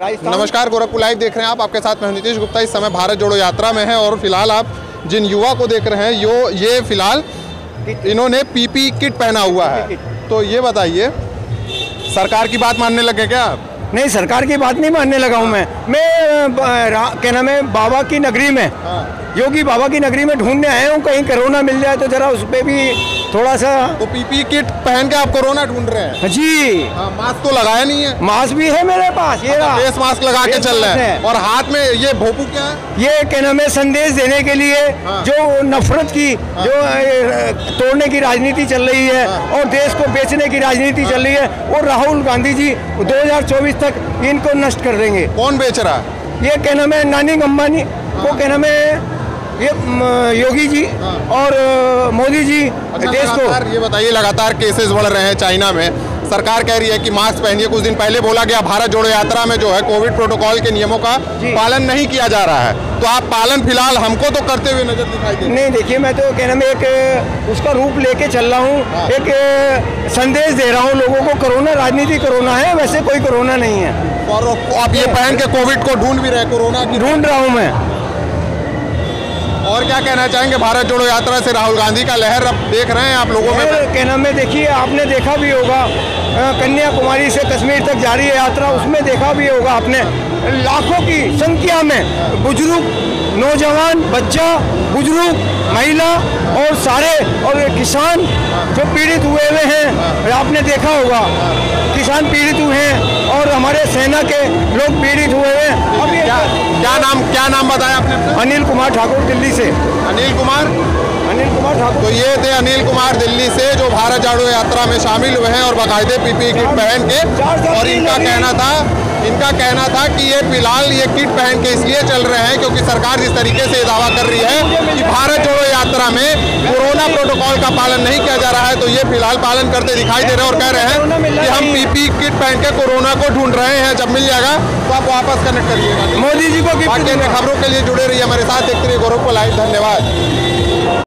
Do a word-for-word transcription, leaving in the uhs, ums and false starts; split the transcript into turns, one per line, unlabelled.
नमस्कार, गोरखपुर लाइव देख रहे हैं आप। आपके साथ मैं नीतीश गुप्ता। इस समय भारत जोड़ो यात्रा में है और फिलहाल आप जिन युवा को देख रहे हैं यो ये फिलहाल इन्होंने पीपी किट पहना हुआ है। तो ये बताइए, सरकार की बात मानने लगे क्या आप?
नहीं, सरकार की बात नहीं मानने लगा हूँ मैं मैं क्या नाम है, बाबा की नगरी में, योगी बाबा की नगरी में ढूंढने आया हूँ। कहीं कोरोना मिल जाए तो जरा उस पर भी थोड़ा सा।
तो पीपी किट पहन के आप कोरोना ढूंढ रहे हैं?
जी
हाँ, मास्क तो लगाया नहीं है?
मास्क भी है मेरे पास, ये रहा।
फेस मास्क लगा के चल रहे हैं। और हाथ में ये भोपू क्या है?
ये क्या नाम है, संदेश देने के लिए। हाँ। जो नफरत की, हाँ। जो तोड़ने की राजनीति चल रही है, हाँ। और देश को बेचने की राजनीति, हाँ। चल रही है, और राहुल गांधी जी दो हज़ार चौबीस तक इनको नष्ट कर देंगे।
कौन बेच रहा है?
ये क्या नाम है, नानी अंबानी, हाँ। को क्या नाम है, ये योगी जी, हाँ। और मोदी जी।
अच्छा,
देश को
ये बताइए, लगातार केसेस बढ़ रहे हैं चाइना में। सरकार कह रही है कि मास्क पहनिए। कुछ दिन पहले बोला गया भारत जोड़ो यात्रा में जो है कोविड प्रोटोकॉल के नियमों का पालन नहीं किया जा रहा है। तो आप पालन फिलहाल हमको तो करते हुए नजर दिखाई दे।
नहीं, देखिए, मैं तो कहना मैं एक उसका रूप लेके चल रहा हूँ। हाँ। एक संदेश दे रहा हूँ लोगों को, कोरोना राजनीति कोरोना है, वैसे कोई कोरोना नहीं है।
और आप ये पहन के कोविड को ढूंढ भी रहे, कोरोना की
ढूंढ रहा हूँ मैं।
और क्या कहना चाहेंगे भारत जोड़ो यात्रा से? राहुल गांधी का लहर अब देख रहे हैं आप लोगों में।
कहना में देखिए, आपने देखा भी होगा, कन्याकुमारी से कश्मीर तक जारी है यात्रा, उसमें देखा भी होगा आपने, लाखों की संख्या में बुजुर्ग, नौजवान, बच्चा, बुजुर्ग, महिला और सारे और किसान जो पीड़ित हुए हुए हैं, आपने देखा होगा, किसान पीड़ित हुए हैं और हमारे सेना के लोग पीड़ित हुए हैं। अब ये
क्या, क्या नाम क्या नाम बताया आपने?
अनिल कुमार ठाकुर, दिल्ली से।
अनिल कुमार
अनिल कुमार ठाकुर।
तो ये थे अनिल कुमार दिल्ली से, जो भारत जोड़ो यात्रा में शामिल हुए हैं और बाकायदे पीपी किट पहन के। और इनका कहना था इनका कहना था कि ये फिलहाल ये किट पहन के इसलिए चल रहे हैं क्योंकि सरकार जिस तरीके से दावा कर रही है कि भारत जोड़ो यात्रा में कोरोना प्रोटोकॉल का पालन नहीं किया जा रहा है, तो ये फिलहाल पालन करते दिखाई दे रहे हैं और कह रहे हैं कि हम पीपी किट पहन के कोरोना को ढूंढ रहे हैं। जब मिल जाएगा तो आप वापस कनेक्ट करिएगा
मोदी जी को।
बाकी खबरों के लिए जुड़े रहिए हमारे साथ, देखते रहिए गोरखपुर लाइव। धन्यवाद।